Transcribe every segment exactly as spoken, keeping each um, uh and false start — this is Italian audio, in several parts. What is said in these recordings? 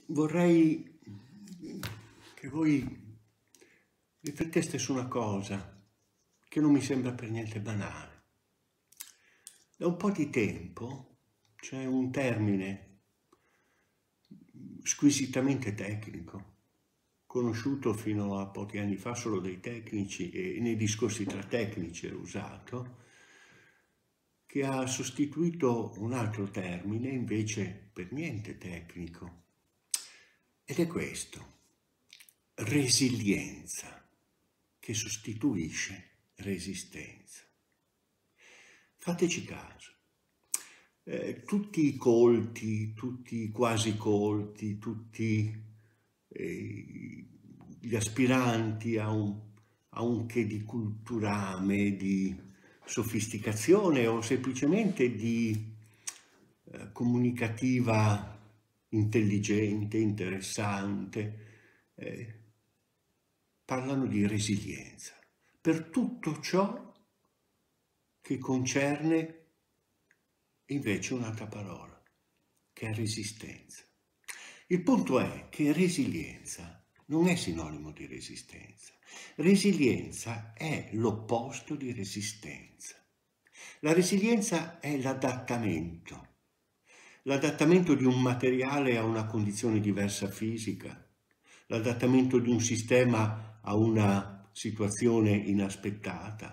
vorrei che voi rifletteste su una cosa che non mi sembra per niente banale. Da un po' di tempo c'è un termine squisitamente tecnico, conosciuto fino a pochi anni fa solo dai tecnici e nei discorsi tra tecnici era usato, che ha sostituito un altro termine invece per niente tecnico, ed è questo: resilienza, che sostituisce resistenza. Fateci caso, eh, tutti i colti, tutti i quasi colti, tutti eh, gli aspiranti a un, a un che di culturame, di sofisticazione o semplicemente di eh, comunicativa intelligente, interessante, eh, parlano di resilienza per tutto ciò che concerne invece un'altra parola, che è resistenza. Il punto è che resilienza non è sinonimo di resistenza. Resilienza è l'opposto di resistenza. La resilienza è l'adattamento, l'adattamento di un materiale a una condizione diversa fisica, l'adattamento di un sistema a una situazione inaspettata.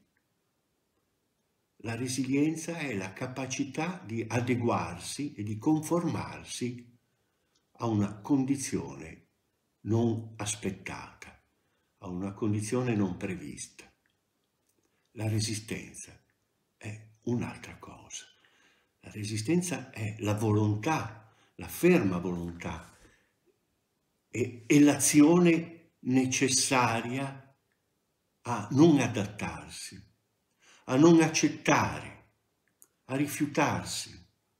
La resilienza è la capacità di adeguarsi e di conformarsi a una condizione non aspettata, a una condizione non prevista. La resistenza è un'altra cosa. La resistenza è la volontà, la ferma volontà e, e l'azione necessaria a non adattarsi, a non accettare, a rifiutarsi.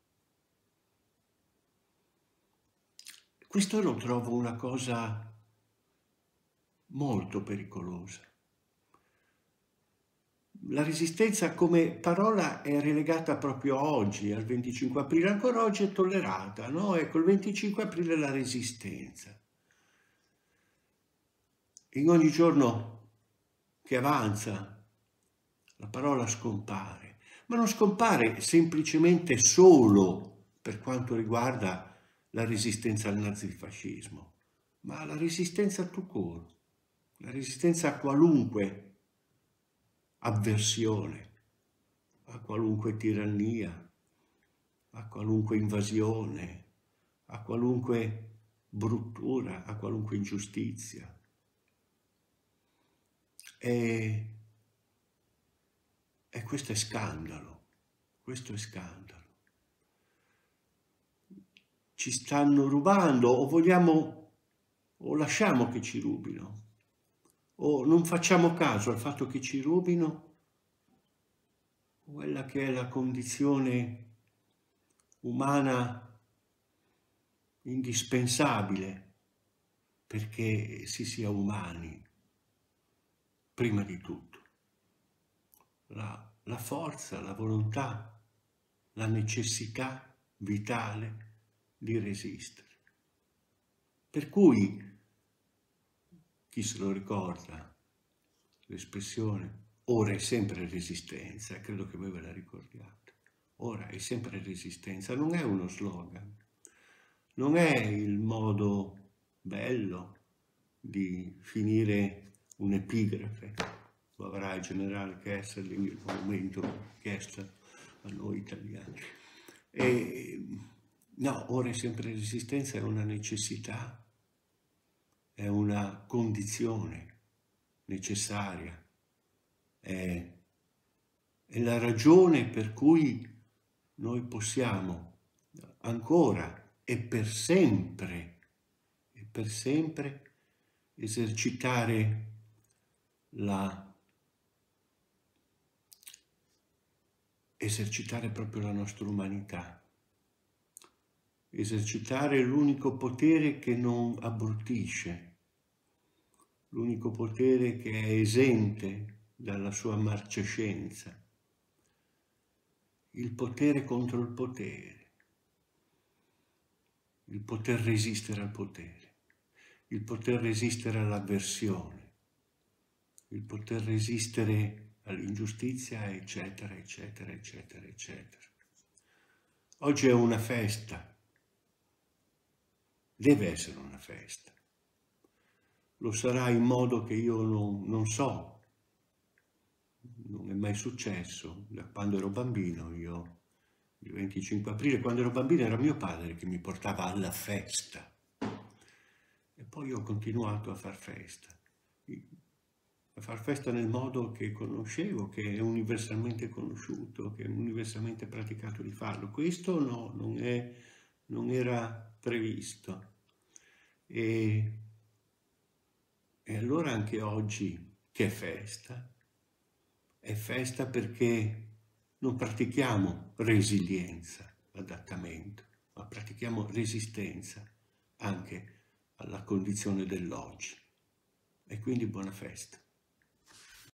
Questo lo trovo una cosa molto pericolosa. La resistenza come parola è relegata proprio oggi, al venticinque aprile, ancora oggi è tollerata, no? Ecco, il venticinque aprile la resistenza. In ogni giorno che avanza la parola scompare, ma non scompare semplicemente solo per quanto riguarda la resistenza al nazifascismo, ma la resistenza tout court, la resistenza a qualunque avversione, a qualunque tirannia, a qualunque invasione, a qualunque bruttura, a qualunque ingiustizia. E, e questo è scandalo, questo è scandalo. Ci stanno rubando, o vogliamo, o lasciamo che ci rubino, o non facciamo caso al fatto che ci rubino quella che è la condizione umana indispensabile perché si sia umani, prima di tutto. La, la forza, la volontà, la necessità vitale di resistere. Per cui, chi se lo ricorda, l'espressione ora è sempre resistenza, credo che voi ve la ricordiate, ora è sempre resistenza, non è uno slogan, non è il modo bello di finire un'epigrafe, lo avrà il generale Kessler nel momento chiesto a noi italiani. E, no, ora è sempre resistenza, è una necessità, è una condizione necessaria, è, è la ragione per cui noi possiamo ancora e per sempre, e per sempre esercitare la esercitare proprio la nostra umanità, esercitare l'unico potere che non abbruttisce, l'unico potere che è esente dalla sua marcescenza, il potere contro il potere, il poter resistere al potere, il poter resistere all'avversione, il poter resistere all'ingiustizia, eccetera, eccetera, eccetera, eccetera. Oggi è una festa, deve essere una festa. Lo sarà in modo che io non, non so, non è mai successo. Da quando ero bambino, io il venticinque aprile, quando ero bambino era mio padre che mi portava alla festa e poi ho continuato a far festa, a far festa nel modo che conoscevo, che è universalmente conosciuto, che è universalmente praticato di farlo. Questo no, non, è, non era previsto. E, e allora anche oggi, che è festa, è festa perché non pratichiamo resilienza, adattamento, ma pratichiamo resistenza anche alla condizione dell'oggi. E quindi buona festa.